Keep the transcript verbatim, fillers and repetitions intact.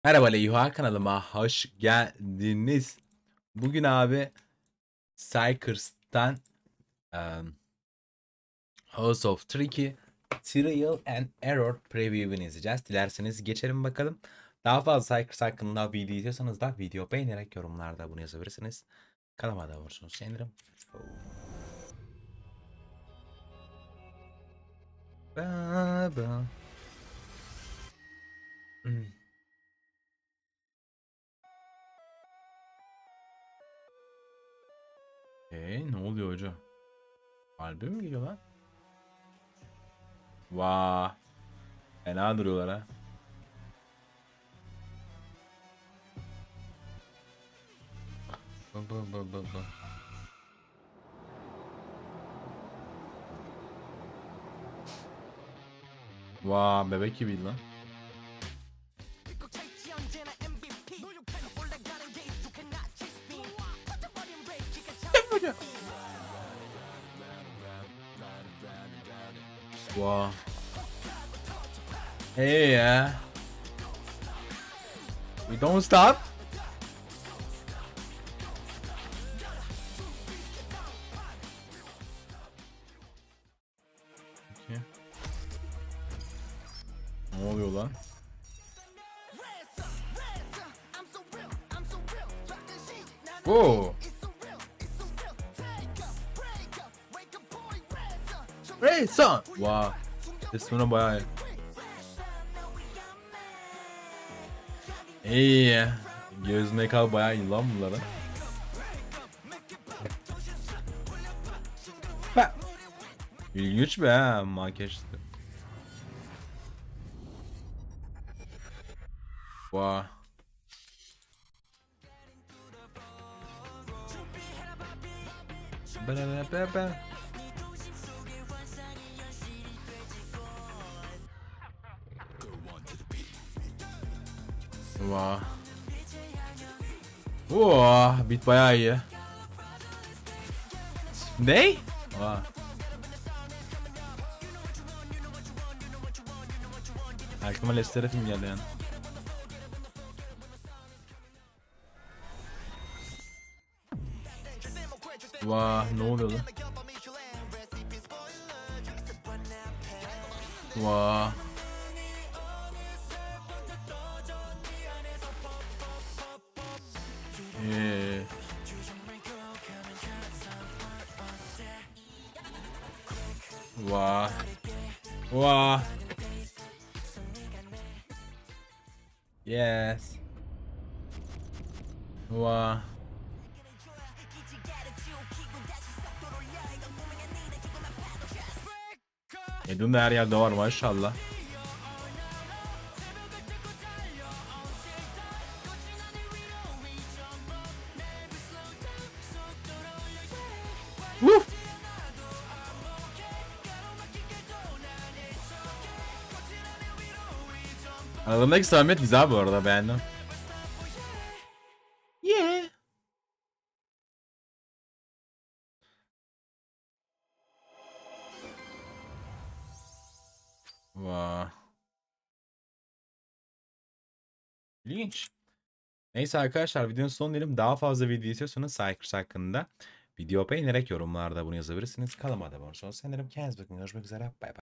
Merhaba Leyha, kanalıma hoş geldiniz. Bugün abi Psychers'tan um, House of Tricky Trial and Error Preview'ini izleyeceğiz. Dilerseniz geçelim bakalım. Daha fazla Psychers hakkında video izliyorsanız da video beğenerek yorumlarda bunu yazabilirsiniz. Kanalıma da olursunuz sevinirim. Ba ba. Hmm. Hey, ne oluyor hoca? Albüm mü geliyor lan? Vaa. Fena duruyorlar ha. Ba ba ba ba ba. Vaa, bebek gibiydi lan. Wow. Hey ya. We don't stop. Okay. Ne oluyor lan? Whoa. Hey son. Wow. Resmine bayağı iyi. İyi ya. Göz make-up bayağı iyi lan bunlara. Ha. İlginç be ha makyaj. Wow. Ba ba ba ba. Wow. Wow, bit bayağı iyi. Ne? Wow. Aklıma Lester film geldi yani. Wow, ne oluyor lan? Wow. Yeah. Wow. Wow. Yes. Wow. Edun da her yerde var maşallah. Woo! Aralarındaki samimiyet güzel bu arada, beğendim. Yeah. Wow. İlginç. Neyse arkadaşlar, videonun sonuna diyelim. Daha fazla video istiyorsanız Psychers hakkında video beğenerek yorumlarda bunu yazabilirsiniz. Kanalıma abone olursanız sevinirim. Kendinize bakın. Görüşmek üzere. Bay bay.